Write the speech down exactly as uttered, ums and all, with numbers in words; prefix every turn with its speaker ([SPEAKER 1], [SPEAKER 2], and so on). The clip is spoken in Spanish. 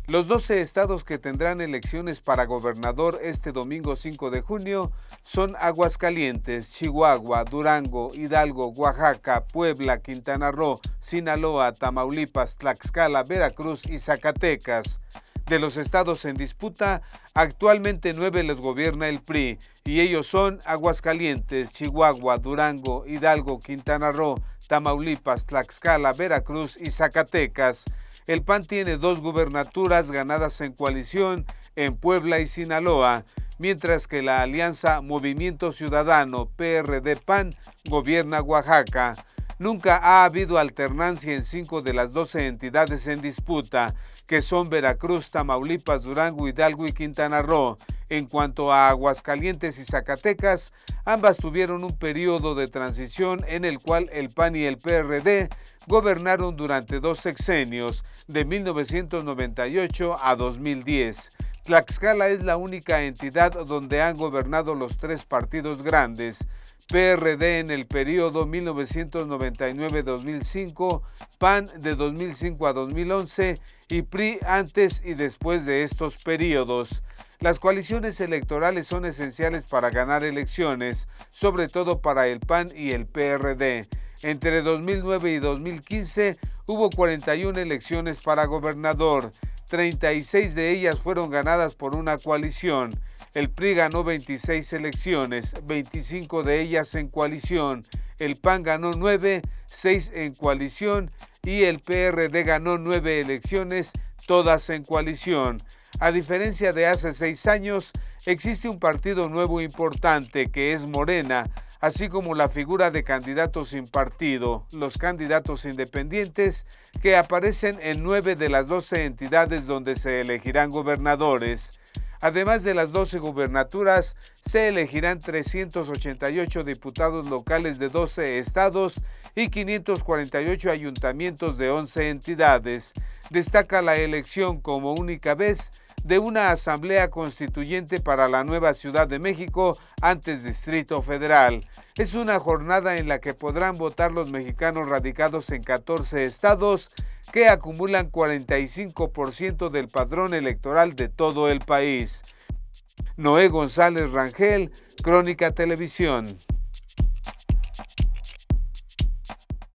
[SPEAKER 1] Los doce estados que tendrán elecciones para gobernador este domingo cinco de junio son Aguascalientes, Chihuahua, Durango, Hidalgo, Oaxaca, Puebla, Quintana Roo, Sinaloa, Tamaulipas, Tlaxcala, Veracruz y Zacatecas. De los estados en disputa, actualmente nueve los gobierna el P R I, y ellos son Aguascalientes, Chihuahua, Durango, Hidalgo, Quintana Roo, Tamaulipas, Tlaxcala, Veracruz y Zacatecas. El P A N tiene dos gubernaturas ganadas en coalición en Puebla y Sinaloa, mientras que la alianza Movimiento Ciudadano P R D P A N gobierna Oaxaca. Nunca ha habido alternancia en cinco de las doce entidades en disputa, que son Veracruz, Tamaulipas, Durango, Hidalgo y Quintana Roo. En cuanto a Aguascalientes y Zacatecas, ambas tuvieron un periodo de transición en el cual el P A N y el P R D gobernaron durante dos sexenios, de mil novecientos noventa y ocho a dos mil diez. Tlaxcala es la única entidad donde han gobernado los tres partidos grandes: P R D en el periodo mil novecientos noventa y nueve a dos mil cinco, P A N de dos mil cinco a dos mil once y P R I antes y después de estos periodos. Las coaliciones electorales son esenciales para ganar elecciones, sobre todo para el P A N y el P R D. Entre dos mil nueve y dos mil quince hubo cuarenta y una elecciones para gobernador, treinta y seis de ellas fueron ganadas por una coalición. El P R I ganó veintiséis elecciones, veinticinco de ellas en coalición, el P A N ganó nueve, seis en coalición y el P R D ganó nueve elecciones, todas en coalición. A diferencia de hace seis años, existe un partido nuevo importante que es Morena, así como la figura de candidatos sin partido, los candidatos independientes, que aparecen en nueve de las doce entidades donde se elegirán gobernadores. Además de las doce gubernaturas, se elegirán trescientos ochenta y ocho diputados locales de doce estados y quinientos cuarenta y ocho ayuntamientos de once entidades. Destaca la elección como única vez de una asamblea constituyente para la nueva Ciudad de México, antes Distrito Federal. Es una jornada en la que podrán votar los mexicanos radicados en catorce estados, que acumulan cuarenta y cinco por ciento del padrón electoral de todo el país. Noé González Rangel, Crónica Televisión.